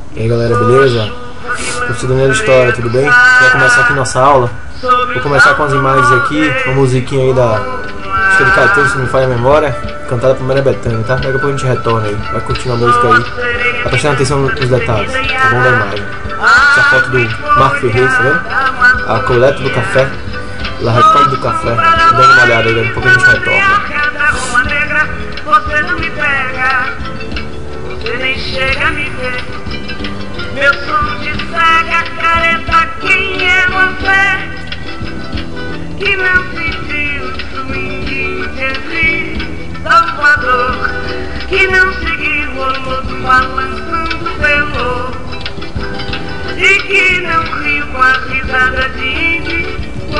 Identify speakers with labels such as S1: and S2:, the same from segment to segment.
S1: E aí galera, beleza? Professor Daniel História, tudo bem? Vamos começar aqui nossa aula. Vou começar com as imagens aqui, uma musiquinha aí da de Caetano, se não me falha a memória, cantada por Maria Bethânia, tá? Daqui a pouco a gente retorna aí, vai curtindo a música aí, vai prestando atenção nos detalhes, tá bom, da imagem. Essa foto do Marco Ferreira, tá vendo? A coleta do café, a recolha do café, dando uma olhada aí, daqui a pouco a gente retorna.
S2: Você não me pega, você nem chega a me ver. Meu som de cega, careta, quem é você? Que não sentiu o swing de Salvador, que não seguiu o mundo balançando pelo, e que não riu com a risada de índio,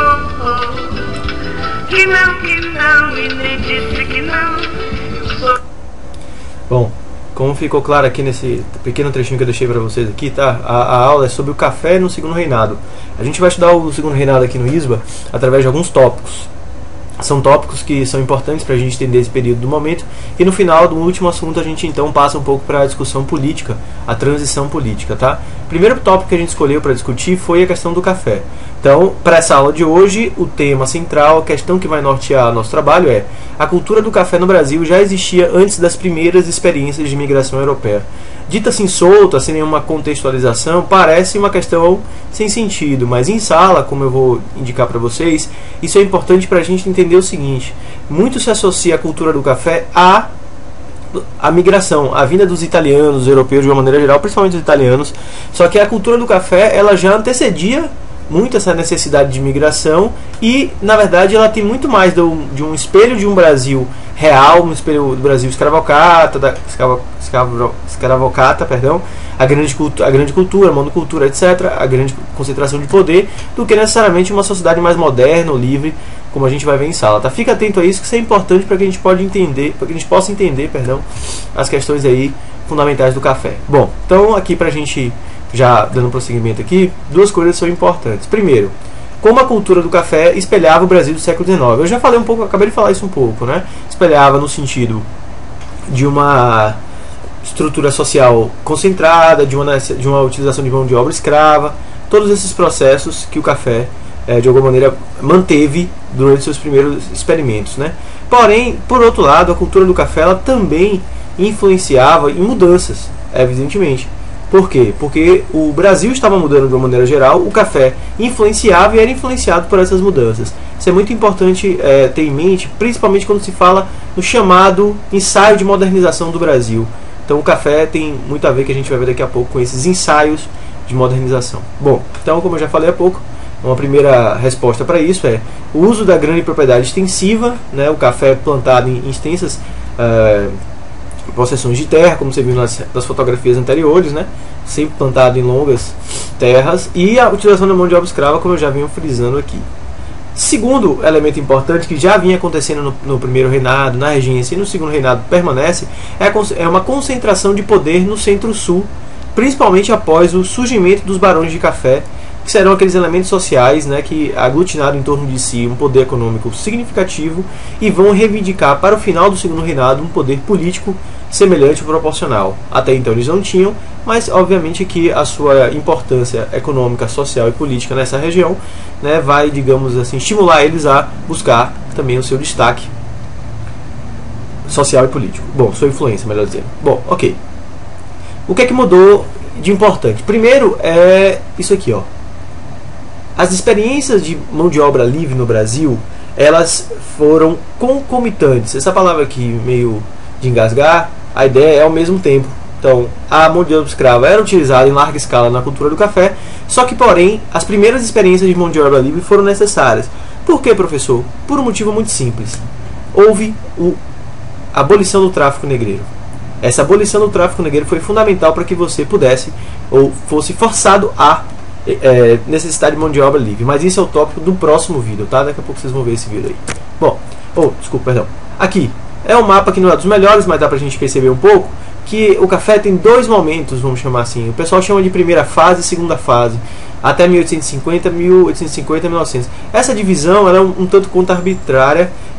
S2: que não, e nem disse que não.
S1: Bom, como ficou claro aqui nesse pequeno trechinho que eu deixei para vocês aqui, tá? A aula é sobre o café no Segundo Reinado. A gente vai estudar o Segundo Reinado aqui no ISBA através de alguns tópicos. São tópicos que são importantes para a gente entender esse período do momento. E no final do último assunto a gente então passa um pouco para a discussão política, a transição política, tá? O primeiro tópico que a gente escolheu para discutir foi a questão do café. Então, para essa aula de hoje, o tema central, a questão que vai nortear nosso trabalho é: a cultura do café no Brasil já existia antes das primeiras experiências de imigração europeia. Dita assim solta, sem nenhuma contextualização, parece uma questão sem sentido, mas em sala, como eu vou indicar para vocês, isso é importante para a gente entender o seguinte: muito se associa a cultura do café a migração, a vinda dos italianos, dos europeus de uma maneira geral, principalmente os italianos. Só que a cultura do café ela já antecedia muito essa necessidade de migração e, na verdade, ela tem muito mais de um espelho de um Brasil real, um espelho do Brasil escravocrata, a grande cultura, a monocultura, etc., a grande concentração de poder, do que necessariamente uma sociedade mais moderna ou livre, como a gente vai ver em sala. Tá? Fica atento a isso, que isso é importante para que a gente possa entender, as questões aí fundamentais do café. Bom, então aqui para a gente já dando prosseguimento aqui, duas coisas são importantes. Primeiro, como a cultura do café espelhava o Brasil do século XIX. Eu já falei um pouco, acabei de falar isso um pouco, né? Espelhava no sentido de uma estrutura social concentrada, de uma utilização de mão de obra escrava, todos esses processos que o café, de alguma maneira, manteve durante seus primeiros experimentos, né? Porém, por outro lado, a cultura do café ela também influenciava em mudanças, evidentemente. Por quê? Porque o Brasil estava mudando de uma maneira geral, o café influenciava e era influenciado por essas mudanças. Isso é muito importante ter em mente, principalmente quando se fala no chamado ensaio de modernização do Brasil. Então o café tem muito a ver, que a gente vai ver daqui a pouco, com esses ensaios de modernização. Bom, então como eu já falei há pouco, uma primeira resposta para isso é o uso da grande propriedade extensiva, né, o café plantado em extensas possessões de terra, como você viu nas fotografias anteriores, né? Sempre plantado em longas terras, e a utilização da mão de obra escrava, como eu já vinha frisando aqui. Segundo elemento importante que já vinha acontecendo no primeiro reinado, na regência e no segundo reinado permanece, é uma concentração de poder no centro-sul, principalmente após o surgimento dos barões de café, que serão aqueles elementos sociais, né, que aglutinaram em torno de si um poder econômico significativo e vão reivindicar para o final do segundo reinado um poder político semelhante ou proporcional. Até então eles não tinham, mas obviamente que a sua importância econômica, social e política nessa região, né, vai, digamos assim, estimular eles a buscar também o seu destaque social e político. Bom, sua influência, melhor dizendo. Bom, ok. O que é que mudou de importante? Primeiro é isso aqui, ó. As experiências de mão de obra livre no Brasil, elas foram concomitantes. Essa palavra aqui, meio de engasgar, a ideia é ao mesmo tempo. Então, a mão de obra escrava era utilizada em larga escala na cultura do café, só que, porém, as primeiras experiências de mão de obra livre foram necessárias. Por quê, professor? Por um motivo muito simples. Houve a abolição do tráfico negreiro. Essa abolição do tráfico negreiro foi fundamental para que você pudesse, ou fosse forçado a necessidade de mão de obra livre. Mas isso é o tópico do próximo vídeo, tá? Daqui a pouco vocês vão ver esse vídeo aí. Bom, desculpa, perdão. Aqui é um mapa que não é dos melhores, mas dá pra gente perceber um pouco que o café tem dois momentos, vamos chamar assim. O pessoal chama de primeira fase e segunda fase, até 1850, 1900. Essa divisão ela é um tanto quanto arbitrária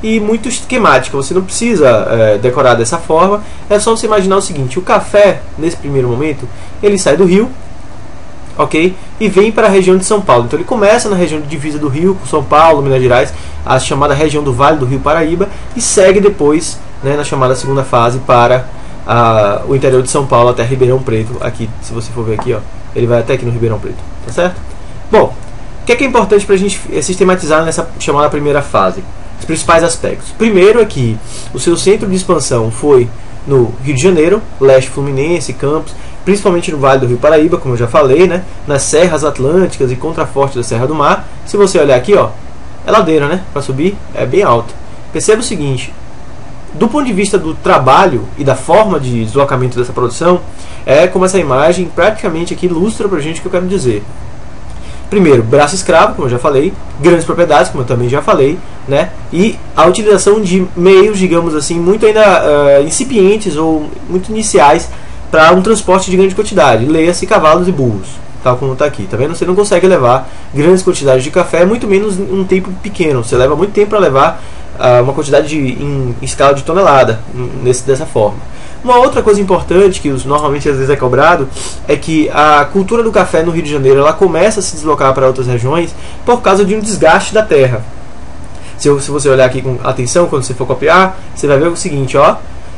S1: e muito esquemática. Você não precisa decorar dessa forma. É só você imaginar o seguinte: o café, nesse primeiro momento, ele sai do rio, ok? E vem para a região de São Paulo. Então ele começa na região de divisa do Rio, com São Paulo, Minas Gerais, a chamada região do Vale do Rio Paraíba, e segue depois, né, na chamada segunda fase para o interior de São Paulo até Ribeirão Preto. Aqui, se você for ver aqui, ó, ele vai até aqui no Ribeirão Preto, tá certo? Bom, o que é importante para a gente sistematizar nessa chamada primeira fase? Os principais aspectos. Primeiro é que o seu centro de expansão foi no Rio de Janeiro, leste fluminense, Campos, principalmente no Vale do Rio Paraíba, como eu já falei, né, nas serras atlânticas e contraforte da Serra do Mar. Se você olhar aqui, ó, é ladeira, né, para subir é bem alto. Perceba o seguinte: do ponto de vista do trabalho e da forma de deslocamento dessa produção, é como essa imagem praticamente aqui ilustra pra gente o que eu quero dizer. Primeiro, braço escravo, como eu já falei, grandes propriedades, como eu também já falei, né? E a utilização de meios, digamos assim, muito ainda incipientes ou muito iniciais para um transporte de grande quantidade. Leia-se cavalos e burros, tal como está aqui. Tá vendo? Você não consegue levar grandes quantidades de café, muito menos em um tempo pequeno. Você leva muito tempo para levar uma quantidade em escala de tonelada, dessa forma. Uma outra coisa importante que normalmente às vezes é cobrado é que a cultura do café no Rio de Janeiro ela começa a se deslocar para outras regiões por causa de um desgaste da terra. Se você olhar aqui com atenção, quando você for copiar, você vai ver o seguinte, ó: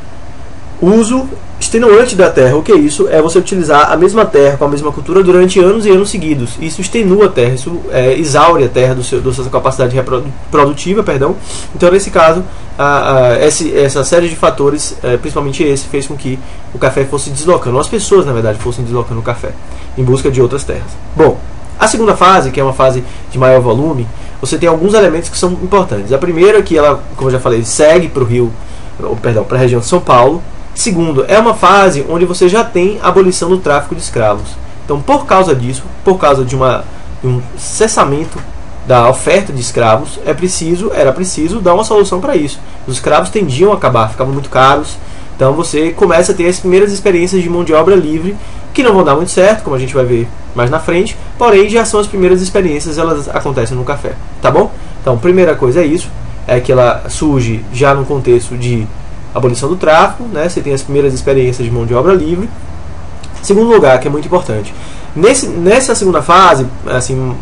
S1: uso extenuante da terra. O que é isso? É você utilizar a mesma terra com a mesma cultura durante anos e anos seguidos. Isso extenua a terra, isso exaure a terra da sua capacidade produtiva, perdão. Então, nesse caso, essa série de fatores, principalmente esse, fez com que o café fosse deslocando, as pessoas, na verdade, fossem deslocando o café em busca de outras terras. Bom, a segunda fase, que é uma fase de maior volume, você tem alguns elementos que são importantes. A primeira é que ela, como eu já falei, segue para a região de São Paulo. Segundo, é uma fase onde você já tem a abolição do tráfico de escravos. Então, por causa disso, por causa de um cessamento da oferta de escravos, era preciso dar uma solução para isso. Os escravos tendiam a acabar, ficavam muito caros. Então você começa a ter as primeiras experiências de mão de obra livre, que não vão dar muito certo, como a gente vai ver mais na frente, porém já são as primeiras experiências, elas acontecem no café, tá bom? Então, primeira coisa é isso, é que ela surge já no contexto de abolição do tráfico, né? Você tem as primeiras experiências de mão de obra livre. Segundo lugar, que é muito importante, nessa segunda fase, assim,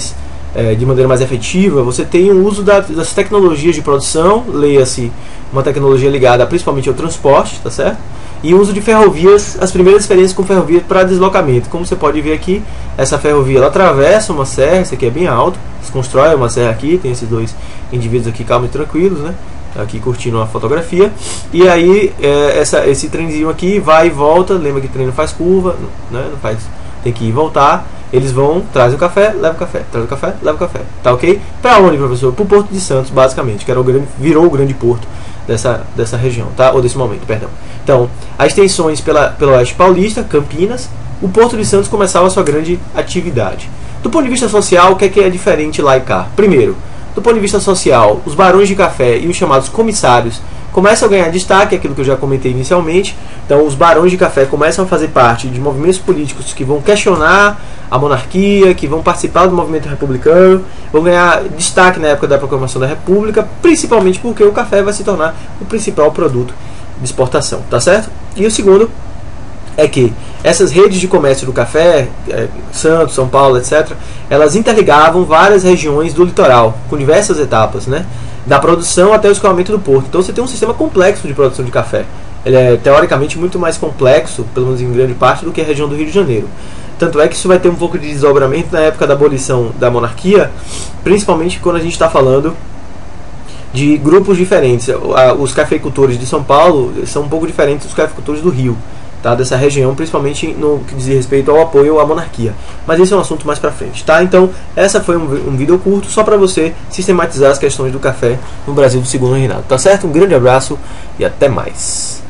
S1: de maneira mais efetiva, você tem o uso das tecnologias de produção, leia-se uma tecnologia ligada principalmente ao transporte, tá certo? E o uso de ferrovias, as primeiras experiências com ferrovias para deslocamento. Como você pode ver aqui, essa ferrovia ela atravessa uma serra, esse aqui é bem alto, se constrói uma serra aqui, tem esses dois indivíduos aqui calmos e tranquilos, né? Aqui curtindo a fotografia, e aí esse trenzinho aqui vai e volta. Lembra que o trem não faz curva, né? Tem que ir e voltar. Eles vão, trazem o café, leva o café, traz o café, leva o café, tá ok? Para onde, professor? Para o Porto de Santos, basicamente, que virou o grande porto dessa região, tá? Ou desse momento, perdão. Então, as extensões pelo oeste paulista, Campinas, o Porto de Santos começava a sua grande atividade. Do ponto de vista social, o que é diferente lá e cá? Primeiro, do ponto de vista social, os barões de café e os chamados comissários começam a ganhar destaque, aquilo que eu já comentei inicialmente. Então, os barões de café começam a fazer parte de movimentos políticos que vão questionar a monarquia, que vão participar do movimento republicano, vão ganhar destaque na época da proclamação da República, principalmente porque o café vai se tornar o principal produto de exportação, tá certo? E o segundo é que essas redes de comércio do café, Santos, São Paulo, etc., elas interligavam várias regiões do litoral, com diversas etapas, né? Da produção até o escoamento do porto. Então você tem um sistema complexo de produção de café. Ele é teoricamente muito mais complexo, pelo menos em grande parte, do que a região do Rio de Janeiro. Tanto é que isso vai ter um pouco de desdobramento na época da abolição da monarquia, principalmente quando a gente está falando de grupos diferentes. Os cafeicultores de São Paulo são um pouco diferentes dos cafeicultores do Rio, tá? Dessa região, principalmente no que diz respeito ao apoio à monarquia. Mas esse é um assunto mais pra frente, tá? Então, essa foi um vídeo curto só para você sistematizar as questões do café no Brasil do segundo reinado, tá certo? Um grande abraço e até mais.